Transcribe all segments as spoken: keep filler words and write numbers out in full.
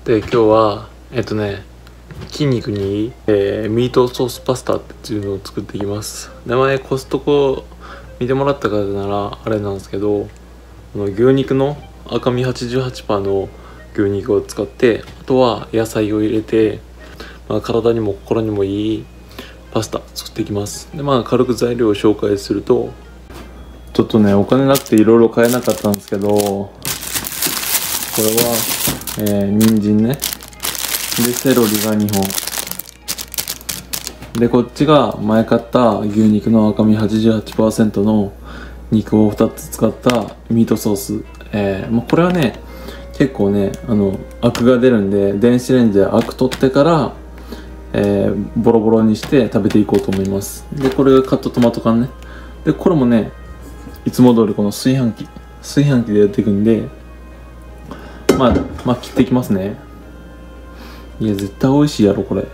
で今日はえっとね筋肉に、えー、ミートソースパスタっていうのを作っていきます。名前コストコ見てもらった方ならあれなんですけど、この牛肉の赤身 はちじゅうはちパーセント の牛肉を使って、あとは野菜を入れて、まあ、体にも心にもいいパスタ作っていきます。でまあ軽く材料を紹介すると、ちょっとねお金なくていろいろ買えなかったんですけど、これは、えー、人参ね、でセロリがにほんで、こっちが前買った牛肉の赤身 はちじゅうはちパーセント の肉をふたつ使ったミートソース。えーまあ、これはね結構ねあのアクが出るんで、電子レンジでアク取ってから、えー、ボロボロにして食べていこうと思います。でこれがカットトマト缶ね。でこれもねいつも通りこの炊飯器炊飯器でやっていくんで、まあまあ切っていきますね。いや絶対美味しいやろこれ。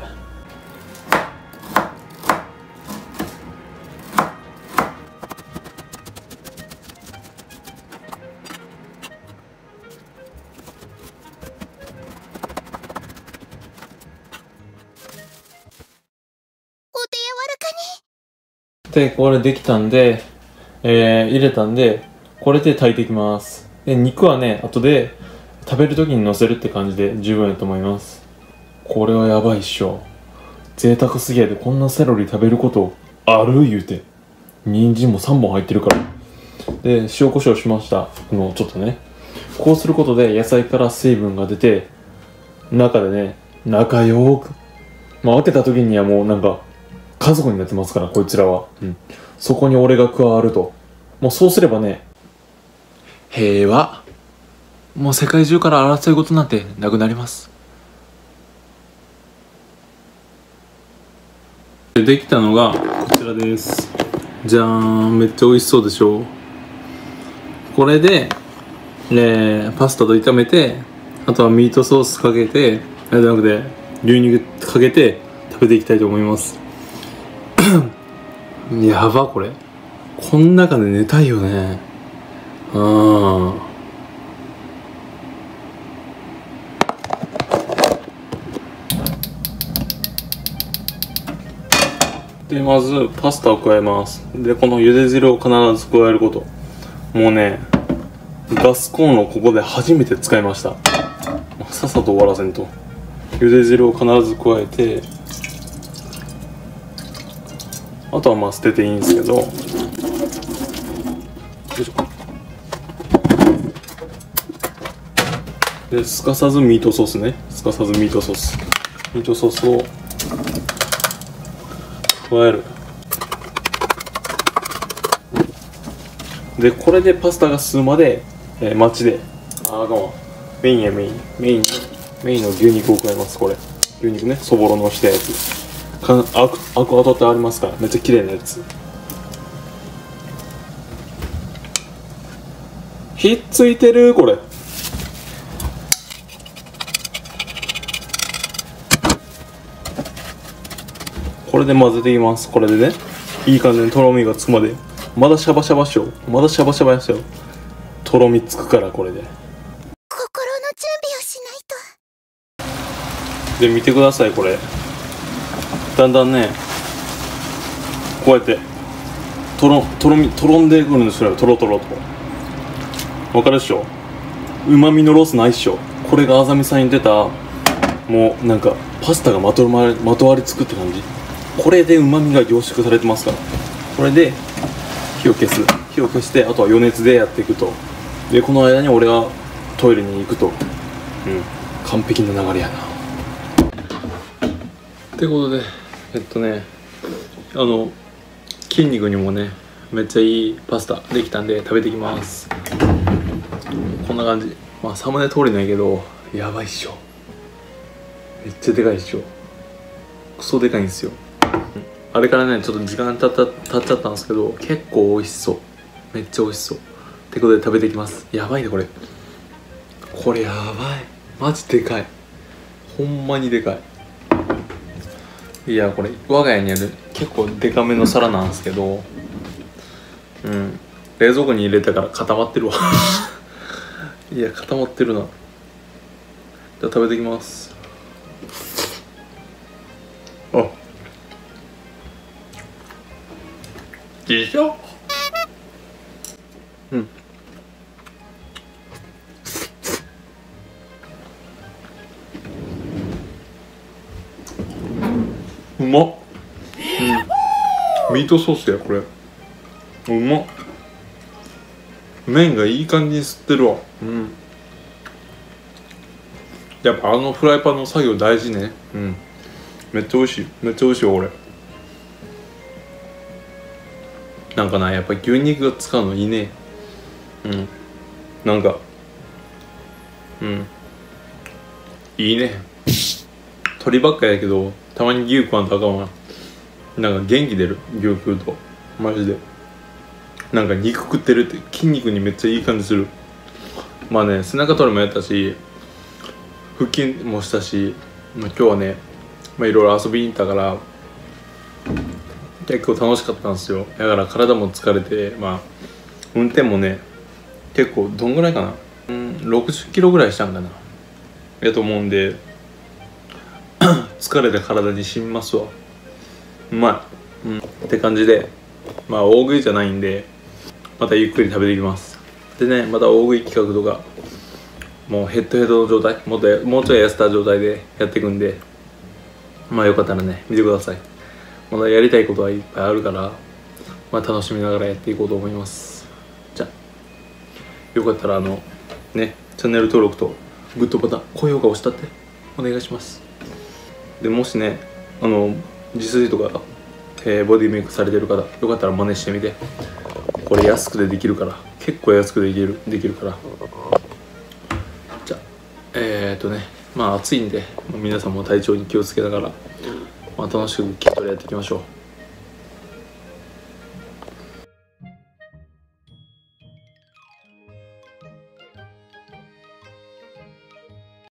でこれできたんで、えー、入れたんで、これで炊いていきます。で肉はね後で食べる時にのせるって感じで十分やと思います。これはやばいっしょ。贅沢すぎやで、こんなセロリ食べることある言うて。人参もさんぼん入ってるから。で塩コショウしました。このちょっとねこうすることで野菜から水分が出て、中でね仲良く、まあ開けた時にはもうなんか家族になってますからこいつらは、うん、そこに俺が加わると、もうそうすればね平和、もう世界中から争い事なんてなくなります。できたのがこちらです。じゃーん、めっちゃ美味しそうでしょ。これで、えー、パスタと炒めて、あとはミートソースかけて、あれじゃなくて牛肉かけて食べていきたいと思います。やば、これこん中で寝たいよね。あーでまずパスタを加えます。でこの茹で汁を必ず加えること。もうねガスコンロここで初めて使いました。さっさと終わらせんと。茹で汁を必ず加えて、あとはまあ捨てていいんですけど、よいしょ。ですかさずミートソースね、すかさずミートソースミートソースを加える。でこれでパスタが吸うまで、えー、待ちで、ああかんわ、メインやメインメインメインの牛肉を加えます。これ牛肉ね、そぼろのしたやつ、かアクアクアトってありますから、めっちゃ綺麗なやつ。ひっついてるこれ。これで混ぜていきます。これでねいい感じにとろみがつくまで。まだシャバシャバしよう、まだシャバシャバやしよう。とろみつくから、これで心の準備をしないと。で見てください、これだんだんねこうやってとろとろみとろんでくるんですよ。とろとろとわかるでしょ。うまみのロスないっしょ。これがあざみさんに出たもうなんかパスタがまとわりまとわりつくって感じ。これでうまみが凝縮されてますから。これで火を消す火を消して、あとは余熱でやっていくと。でこの間に俺がトイレに行くと。うん、完璧な流れやな。ってことでえっとねあの筋肉にもねめっちゃいいパスタできたんで食べていきます。こんな感じ。まあサムネ通りないけどやばいっしょ。めっちゃでかいっしょ。クソでかいんですよ。あれからねちょっと時間たった経っちゃったんですけど、結構美味しそう。めっちゃ美味しそうってことで食べていきます。やばいねこれ。これやばい、マジでかい、ほんまにでかい。いやこれ我が家にある結構でかめの皿なんですけど、うん冷蔵庫に入れたから固まってるわ。いや固まってるな。 じゃあ食べてきます。あ、でしょ。うん、うまっ、うん、ミートソースやこれ。うまっ、麺がいい感じに吸ってるわ。うん、やっぱあのフライパンの作業大事ね。うん、めっちゃ美味しい、めっちゃ美味しいよこれ。なんかな、やっぱ牛肉が使うのいいね。うん、なんかうんいいね。鳥ばっかやけどたまに牛食わんとあかんわ。なんか元気出る、牛食うとマジで。なんか肉食ってるって筋肉にめっちゃいい感じする。まあね、背中トレもやったし腹筋もしたし、まあ、今日はね、まあ、いろいろ遊びに行ったから結構楽しかったんですよ。だから体も疲れて、まあ運転もね結構どんぐらいかな、うん、ろくじゅっキロぐらいしたんかなやと思うんで疲れた体に染みますわ。うまい、うん、って感じで、まあ大食いじゃないんでまたゆっくり食べていきます。でね、また大食い企画とかもうヘッドヘッドの状態、もっともうちょい痩せた状態でやっていくんで、まあよかったらね見てください。まだやりたいことはいっぱいあるから、まあ楽しみながらやっていこうと思います。じゃあよかったらあのねチャンネル登録とグッドボタン、高評価押したってお願いします。でもしねあの自炊とか、えー、ボディメイクされてる方よかったら真似してみて。これ安くでできるから、結構安くできるできるから。じゃあえー、っとねまあ暑いんで皆さんも体調に気をつけながら、まあ、楽しく筋トレやっていきましょう。